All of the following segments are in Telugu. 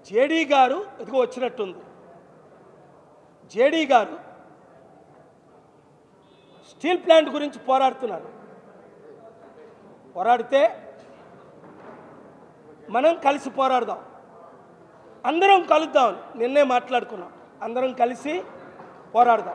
జేడీ గారు ఇదిగో వచ్చినట్టుంది. జేడీ గారు స్టీల్ ప్లాంట్ గురించి పోరాడుతున్నారు. పోరాడితే మనం కలిసి పోరాడదాం, అందరం కలుద్దాం. నిన్నే మాట్లాడుకున్నాం, అందరం కలిసి పోరాడదాం.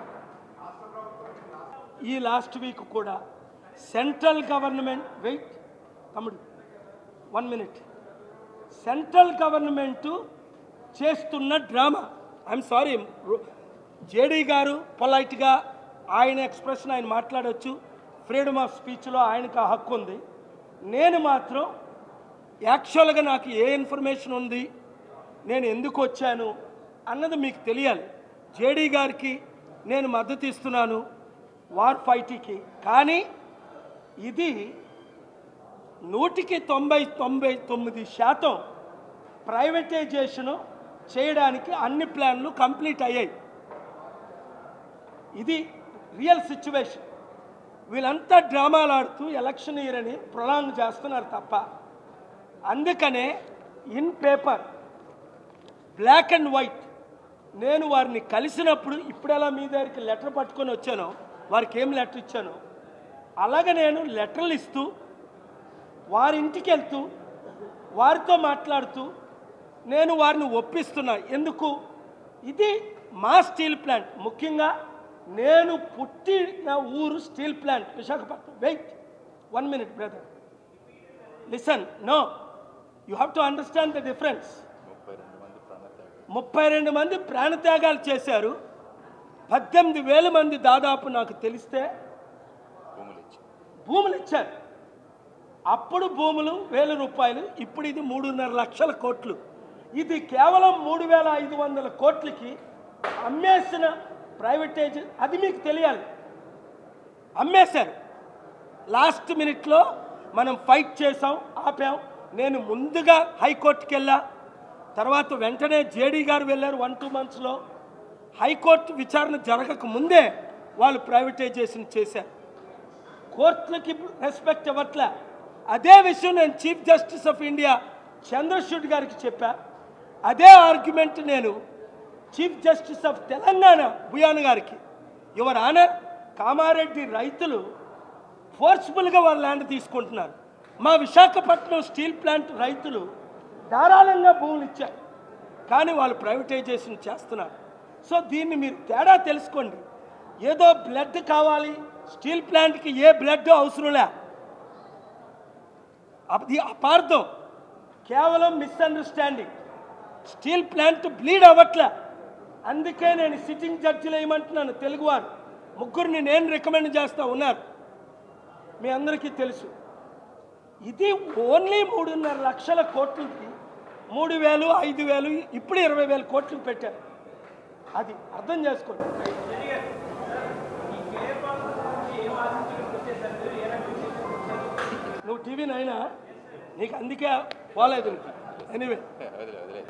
ఈ లాస్ట్ వీక్ కూడా సెంట్రల్ గవర్నమెంట్ వెయిట్ తమ్ముడు 1 minute సెంట్రల్ గవర్నమెంటు చేస్తున్న డ్రామా. ఐఎమ్ సారీ, జేడీ గారు పొలైట్గా ఆయన ఎక్స్ప్రెషన్ ఆయన మాట్లాడవచ్చు, ఫ్రీడమ్ ఆఫ్ స్పీచ్లో ఆయనకు ఆ హక్కు ఉంది. నేను మాత్రం యాక్చువల్గా నాకు ఏ ఇన్ఫర్మేషన్ ఉంది, నేను ఎందుకు వచ్చాను అన్నది మీకు తెలియాలి. జేడీ గారికి నేను మద్దతు ఇస్తున్నాను వార్ ఫైట్కి, కానీ ఇది 99% ప్రైవేటైజేషను చేయడానికి అన్ని ప్లాన్లు కంప్లీట్ అయ్యాయి. ఇది రియల్ సిచ్యువేషన్. వీళ్ళంతా డ్రామాలు ఆడుతూ ఎలక్షన్ ఇయర్ అని ప్రొలాంగ్ చేస్తున్నారు తప్ప. అందుకనే in paper black and white నేను వారిని కలిసినప్పుడు ఇప్పుడెలా మీ దగ్గరికి లెటర్ పట్టుకొని వచ్చానో, వారికి ఏం లెటర్ ఇచ్చానో అలాగే నేను లెటర్లు ఇస్తూ వారి ఇంటికి వెళ్తూ వారితో మాట్లాడుతూ నేను వారిని ఒప్పిస్తున్నా. ఎందుకు? ఇది మా స్టీల్ ప్లాంట్, ముఖ్యంగా నేను పుట్టిన ఊరు steel plant Visakhapatnam. Wait 1 minute brother, listen. No, you have to understand the difference. 32 మంది ప్రాణత్యాగాలు చేశారు. 18,000 మంది దాదాపు నాకు తెలిస్తే భూములు ఇచ్చారు. అప్పుడు భూములు 1,000 రూపాయలు, ఇప్పుడు ఇది 3.5 లక్షల కోట్లు. ఇది కేవలం 3,500 కోట్లకి అమ్మేసిన ప్రైవేటైజ్. అది మీకు తెలియాలి, అమ్మేశారు. లాస్ట్ మినిట్లో మనం ఫైట్ చేసాం, ఆపాం. నేను ముందుగా హైకోర్టుకి వెళ్ళా, తర్వాత వెంటనే జేడీ గారు వెళ్ళారు 1-2 monthsలో. హైకోర్టు విచారణ జరగక ముందే వాళ్ళు ప్రైవేటైజేషన్ చేశారు. కోర్టులకి రెస్పెక్ట్ ఇవ్వట్లే. అదే విషయం నేను chief justice of India Chandrachud గారికి చెప్పా. అదే ఆర్గ్యుమెంట్ నేను chief justice of Telangana Bhuyan గారికి, యువర్ ఆనర్, కామారెడ్డి రైతులు ఫోర్స్ఫుల్గా వాళ్ళ ల్యాండ్ తీసుకుంటున్నారు. మా విశాఖపట్నం స్టీల్ ప్లాంట్ రైతులు ధారాళంగా భూములు ఇచ్చారు, కానీ వాళ్ళు ప్రైవేటైజేషన్ చేస్తున్నారు. సో దీన్ని మీరు తేడా తెలుసుకోండి. ఏదో బ్లడ్ కావాలి, స్టీల్ ప్లాంట్కి ఏ బ్లడ్ అవసరంలే. అది అపార్థం, కేవలం మిస్అండర్స్టాండింగ్. స్టీల్ ప్లాంట్ బ్లీడ్ అవ్వట్లే. అందుకే నేను సిట్టింగ్ జడ్జిలు వేయమంటున్నాను. తెలుగువారు 3 నేను రికమెండ్ చేస్తూ ఉన్నారు, మీ అందరికీ తెలుసు. ఇది ఓన్లీ 3.5 లక్షల కోట్లకి 3,000, 5,000, ఇప్పుడు 20,000 కోట్లు పెట్టారు. అది అర్థం చేసుకోండి. నువ్వు టీవీ నైనా నీకు అందుకే పోలేదు. ఎనీవే